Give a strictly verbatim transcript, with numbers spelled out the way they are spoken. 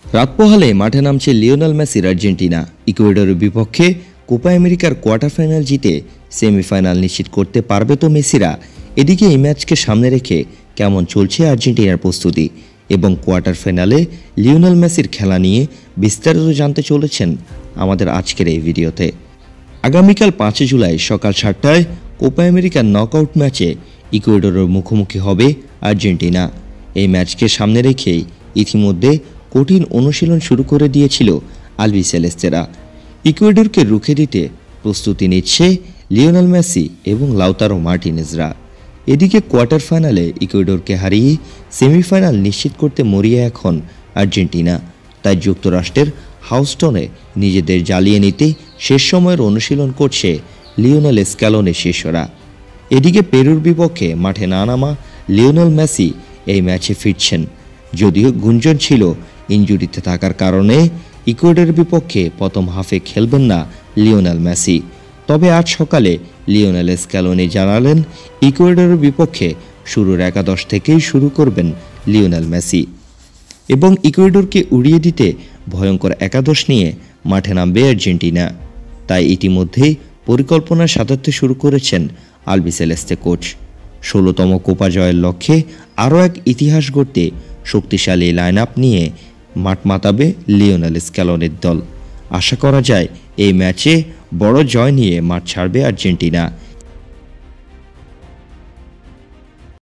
রাত পোহালে মাঠে নামছে লিওনেল মেসির আর্জেন্টিনা। ইকুয়েডরের বিপক্ষে কোপা আমেরিকার কোয়ার্টার ফাইনাল জিতে সেমিফাইনাল নিশ্চিত করতে পারবে তো মেসিরা? এদিকে এই ম্যাচকে সামনে রেখে কেমন চলছে আর্জেন্টিনার প্রস্তুতি এবং কোয়ার্টার ফাইনালে লিওনেল মেসির খেলা নিয়ে বিস্তারিত জানতে চলেছেন আমাদের আজকের এই ভিডিওতে। আগামীকাল পাঁচই জুলাই সকাল সাতটায় কোপা আমেরিকার নকআউট ম্যাচে ইকুয়েডরের মুখোমুখি হবে আর্জেন্টিনা। এই ম্যাচকে সামনে রেখেই ইতিমধ্যে কঠিন অনুশীলন শুরু করে দিয়েছিল আলবিসেলেস্তেরা। ইকুয়েডরকে রুখে দিতে প্রস্তুতি নিচ্ছে লিওনেল মেসি এবং লাউতারো মার্টিনেজরা। এদিকে কোয়ার্টার ফাইনালে ইকুয়েডরকে হারিয়ে সেমিফাইনাল নিশ্চিত করতে মরিয়া এখন আর্জেন্টিনা। তাই যুক্তরাষ্ট্রের হাউস্টনে নিজেদের জ্বালিয়ে নিতে শেষ সময়ের অনুশীলন করছে লিওনেল স্ক্যালোনের শিষ্যরা। এদিকে পেরুর বিপক্ষে মাঠে না নামা লিওনেল মেসি এই ম্যাচে ফিরছেন, যদিও গুঞ্জন ছিল ইনজুরিতে থাকার কারণে ইকুয়েডরের বিপক্ষে প্রথম হাফে খেলবেন না লিওনেল মেসি। তবে আজ সকালে লিওনেল স্ক্যালোনি জানালেন ইকুয়েডরের বিপক্ষে শুরুর একাদশ থেকেই শুরু করবেন লিওনেল মেসি এবং ইকুয়েডরকে উড়িয়ে দিতে ভয়ঙ্কর একাদশ নিয়ে মাঠে নামবে আর্জেন্টিনা। তাই ইতিমধ্যেই পরিকল্পনা সাজাতে শুরু করেছেন আলবিসেলেস্তে কোচ। ষোলোতম কোপা জয়ের লক্ষ্যে আরও এক ইতিহাস গড়তে শক্তিশালী লাইন আপ নিয়ে মাঠ মাতাবে লিওনেল স্ক্যালোনির দল। আশা করা যায় এই ম্যাচে বড় জয় নিয়ে মাঠ ছাড়বে আর্জেন্টিনা।